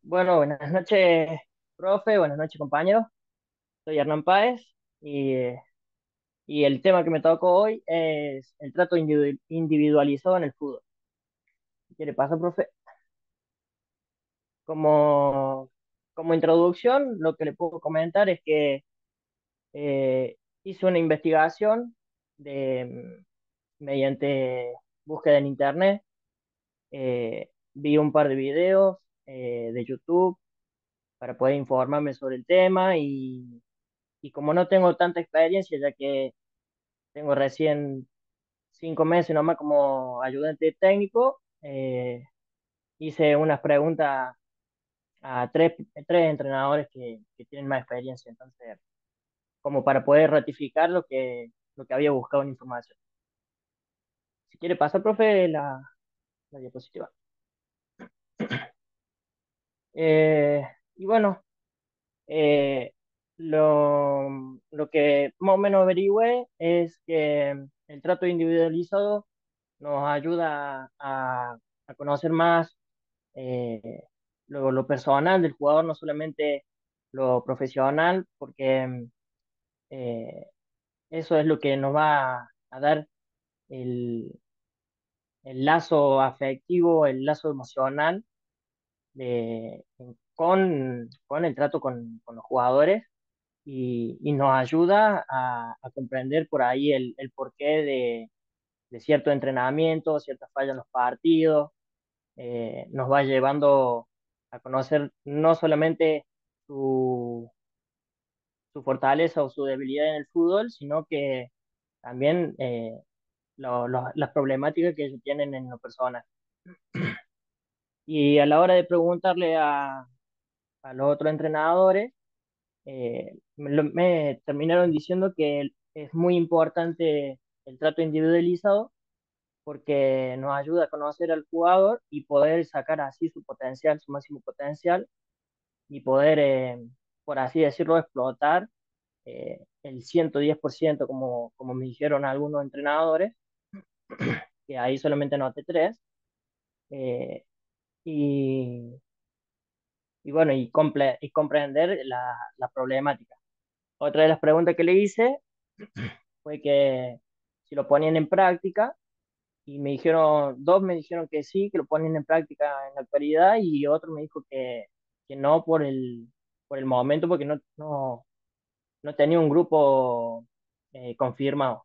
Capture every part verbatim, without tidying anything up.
Bueno, buenas noches, profe, buenas noches, compañeros. Soy Hernán Páez y, eh, y el tema que me tocó hoy es el trato individu- individualizado en el fútbol. ¿Qué le pasa, profe? Como, como introducción, lo que le puedo comentar es que eh, hice una investigación de, mm, mediante búsqueda en internet. Eh, vi un par de videos eh, de YouTube para poder informarme sobre el tema y y como no tengo tanta experiencia, ya que tengo recién cinco meses nomás como ayudante técnico, eh, hice unas preguntas a tres, tres entrenadores que, que tienen más experiencia, entonces, como para poder ratificar lo que, lo que había buscado en información. Si quiere pasar, profe, la, la diapositiva. Eh, y bueno, eh, lo, lo que más o menos averigüé es que el trato individualizado nos ayuda a, a conocer más eh, lo, lo personal del jugador, no solamente lo profesional, porque eh, eso es lo que nos va a dar el, el lazo afectivo, el lazo emocional de, con, con el trato con, con los jugadores y, y nos ayuda a, a comprender por ahí el, el porqué de, de cierto entrenamiento, ciertas fallas en los partidos, eh, nos va llevando a conocer no solamente su, su fortaleza o su debilidad en el fútbol, sino que también eh, lo- lo- las problemáticas que ellos tienen en lo personal. Y a la hora de preguntarle a, a los otros entrenadores, eh, me, lo- me terminaron diciendo que es muy importante el trato individualizado porque nos ayuda a conocer al jugador y poder sacar así su potencial, su máximo potencial y poder, eh, por así decirlo, explotar eh, el ciento diez por ciento como, como me dijeron algunos entrenadores, que ahí solamente noté tres, eh, y, y bueno, y, comple- y comprender la, la problemática. Otra de las preguntas que le hice fue que si lo ponían en práctica, y me dijeron, dos me dijeron que sí, que lo ponen en práctica en la actualidad, y otro me dijo que, que no por el, por el momento, porque no, no, no tenía un grupo eh, confirmado.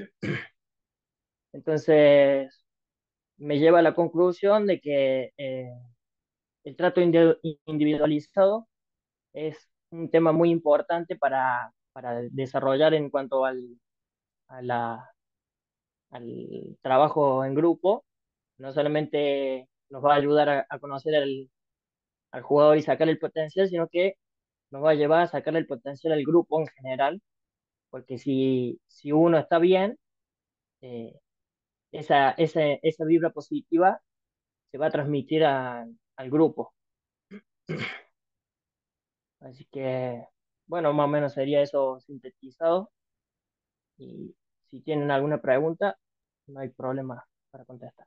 Entonces, me lleva a la conclusión de que eh, el trato indi- individualizado es un tema muy importante para, para desarrollar en cuanto al, a la- al trabajo en grupo. No solamente nos va a ayudar a, a conocer al, al jugador y sacarle el potencial, sino que nos va a llevar a sacarle el potencial al grupo en general, porque si, si uno está bien, eh, esa, esa, esa vibra positiva se va a transmitir a- al grupo. Así que, bueno, más o menos sería eso sintetizado. Y si tienen alguna pregunta, no hay problema para contestar.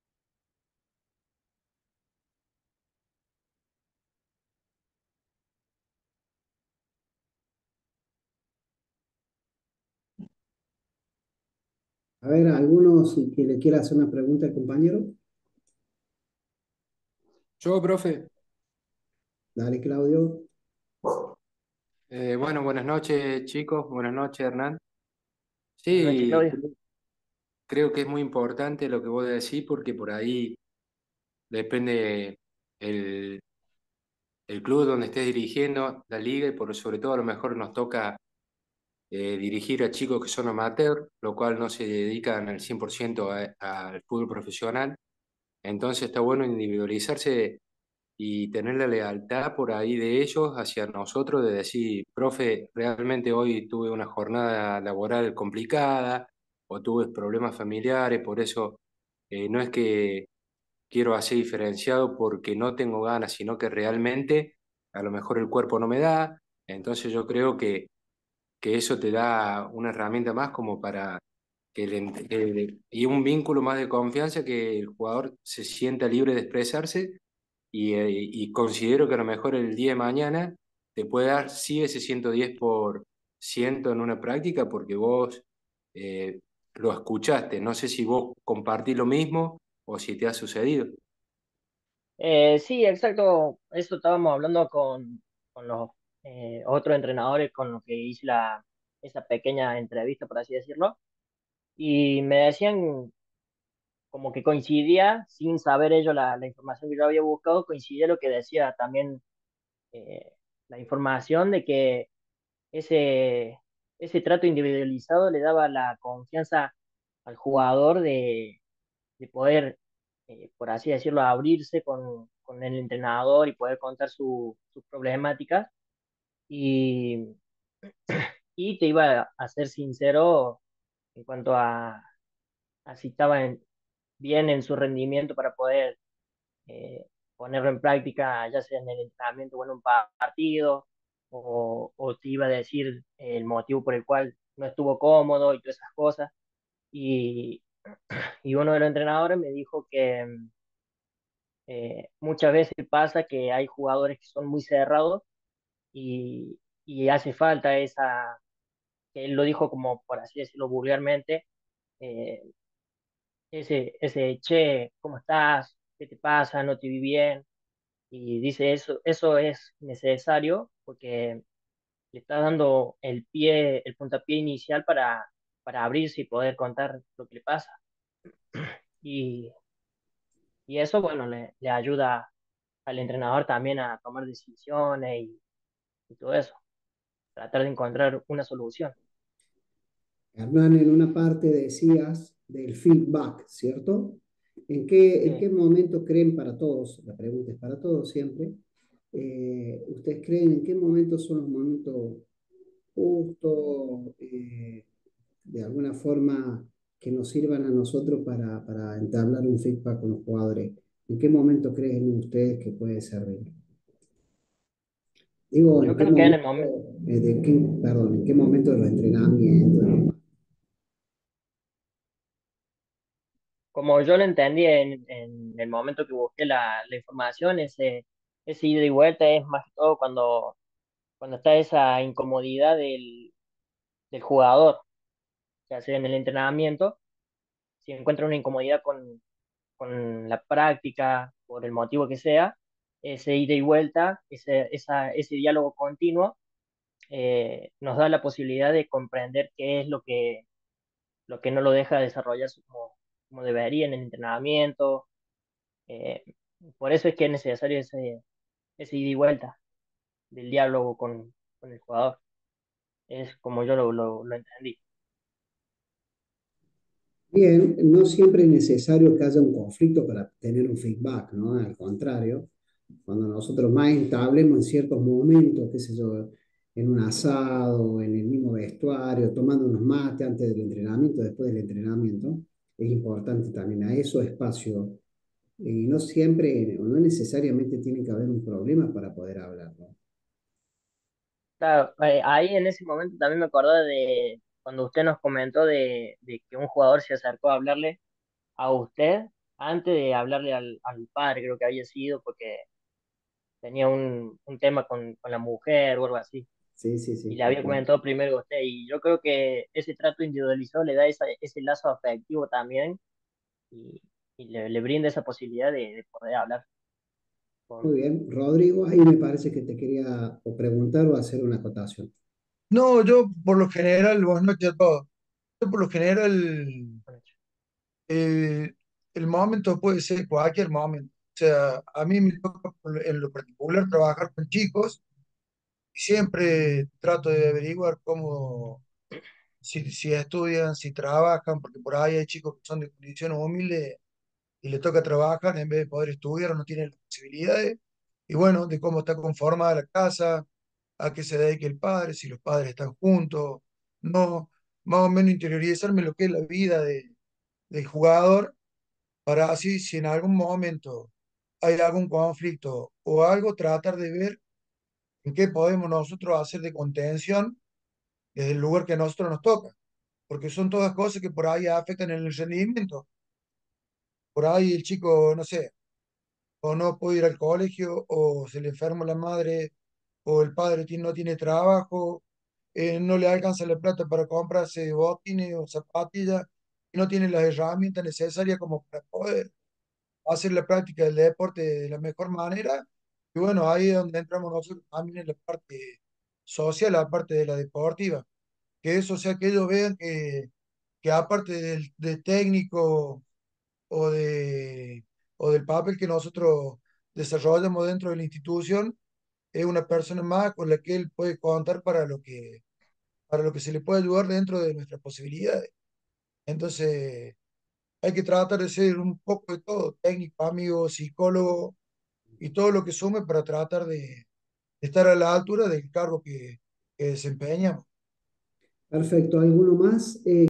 A ver, algunos que le quiera hacer una pregunta al compañero. Yo, profe, Dale, Claudio. eh, bueno, buenas noches, chicos, buenas noches, Hernán. Buenas noches, Sí, Claudio. creo creo que es muy importante lo que vos decís porque por ahí depende el, el club donde estés dirigiendo, la liga, y por sobre todo a lo mejor nos toca eh, dirigir a chicos que son amateur, lo cual no se dedican al cien por ciento a- al fútbol profesional. Entonces está bueno individualizarse y tener la lealtad por ahí de ellos hacia nosotros, de decir, profe, realmente hoy tuve una jornada laboral complicada o tuve problemas familiares, por eso eh, no es que quiero hacer diferenciado porque no tengo ganas, sino que realmente a lo mejor el cuerpo no me da. Entonces yo creo que, que eso te da una herramienta más como para que el ent- que- y un vínculo más de confianza, que el jugador se sienta libre de expresarse y, eh, y considero que a lo mejor el día de mañana te puede dar sí ese ciento diez por ciento en una práctica porque vos eh, lo escuchaste. No sé si vos compartís lo mismo o si te ha sucedido. Eh, sí, exacto. Eso estábamos hablando con, con los eh, otros entrenadores con los que hice la, esa pequeña entrevista, por así decirlo. Y me decían como que coincidía, sin saber ellos la, la información que yo había buscado, coincidía lo que decía también eh, la información de que ese, ese trato individualizado le daba la confianza al jugador de, de poder, eh, por así decirlo, abrirse con, con el entrenador y poder contar su, sus problemáticas. Y, y te iba a ser sincero en cuanto a, a si estaba en- bien en su rendimiento para poder eh, ponerlo en práctica, ya sea en el entrenamiento o en un pa- partido, o, o te iba a decir el motivo por el cual no estuvo cómodo y todas esas cosas. Y, y uno de los entrenadores me dijo que eh, muchas veces pasa que hay jugadores que son muy cerrados y, y hace falta esa, que él lo dijo como, por así decirlo vulgarmente, eh, ese, ese, che, ¿cómo estás? ¿Qué te pasa? ¿No te vi bien? Y dice eso, eso es necesario porque le está dando el pie, el puntapié inicial para, para abrirse y poder contar lo que le pasa. Y, y eso, bueno, le, le ayuda al entrenador también a tomar decisiones y, y todo eso, tratar de encontrar una solución. Hernán, en una parte decías del feedback, ¿cierto? ¿En qué, en Sí. qué momento creen para todos, la pregunta es para todos siempre, eh, ustedes creen en qué momentos son los momentos justos, eh, de alguna forma que nos sirvan a nosotros para, para entablar un feedback con los jugadores? ¿En qué momento creen ustedes que puede servir? Digo, ¿en Yo qué creo que en momento, el momento, eh, de qué, perdón, en qué momento de los entrenamientos? como yo lo entendí en, en el momento que busqué la, la información, ese, ese ida y vuelta es más que todo cuando, cuando está esa incomodidad del, del jugador, ya sea en el entrenamiento, si encuentra una incomodidad con, con la práctica, por el motivo que sea, ese ida y vuelta, ese, esa, ese diálogo continuo, eh, nos da la posibilidad de comprender qué es lo que, lo que no lo deja desarrollarse como, como debería en el entrenamiento. eh, por eso es que es necesario ese, ese ida y vuelta del diálogo con, con el jugador. Es como yo lo, lo, lo entendí. Bien, no siempre es necesario que haya un conflicto para tener un feedback, ¿no? Al contrario, cuando nosotros más entablemos en ciertos momentos, qué sé yo, en un asado, en el mismo vestuario, tomando unos mates antes del entrenamiento, después del entrenamiento, es importante también a eso espacio. Y no siempre, o no necesariamente tiene que haber un problema para poder hablar, ¿no? Claro, eh, ahí en ese momento también me acordé de cuando usted nos comentó de, de que un jugador se acercó a hablarle a usted antes de hablarle al, al padre, creo que había sido, porque tenía un, un tema con, con la mujer o algo así, Sí, sí, y sí, le tal había cual. comentado primero a usted, y yo creo que ese trato individualizado le da esa, ese lazo afectivo también, y, y le, le brinda esa posibilidad de, de poder hablar Muy con... bien. Rodrigo, ahí me parece que te quería o preguntar o hacer una acotación. No, yo por lo general, buenas noches a todos. Yo por lo general, con ellos. eh, el momento puede ser cualquier momento. O sea, a mí me toca por- en lo particular trabajar con chicos y siempre trato de averiguar cómo, si, si estudian, si trabajan, porque por ahí hay chicos que son de condiciones humildes y les toca trabajar en vez de poder estudiar o no tienen las posibilidades. Y bueno, de cómo está conformada la casa, a qué se dedique el padre, si los padres están juntos, no, más o menos interiorizarme lo que es la vida de, del jugador, para así, si en algún momento hay algún conflicto o algo, tratar de ver en qué podemos nosotros hacer de contención desde el lugar que a nosotros nos toca, porque son todas cosas que por ahí afectan el rendimiento. Por ahí el chico, no sé, o no puede ir al colegio, o se le enferma la madre, o el padre tiene- no tiene trabajo, eh, no le alcanza la plata para comprarse botines o zapatillas, y no tiene las herramientas necesarias como para poder hacer la práctica del deporte de la mejor manera. Y bueno, ahí es donde entramos nosotros también en la parte social, la parte de la deportiva. Que eso, o sea, que ellos vean que, que aparte del, de técnico o, de, o del papel que nosotros desarrollamos dentro de la institución, es una persona más con la que él puede contar para lo que, para lo que se le puede ayudar dentro de nuestras posibilidades. Entonces, hay que tratar de ser un poco de todo, técnico, amigo, psicólogo y todo lo que sume para tratar de estar a la altura del cargo que, que desempeñamos. Perfecto. ¿Alguno más? Eh,